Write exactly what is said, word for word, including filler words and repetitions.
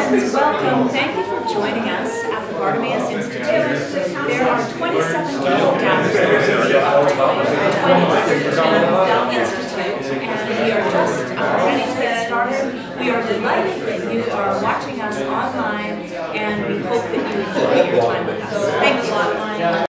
Friends, welcome. Thank you for joining us at the Bartimaeus Institute. There are twenty-seven people gathered here for the twenty thirteen Institute, and we are just uh, ready to get started. We are delighted that you are watching us online, and we hope that you enjoy your time with us. Thank you.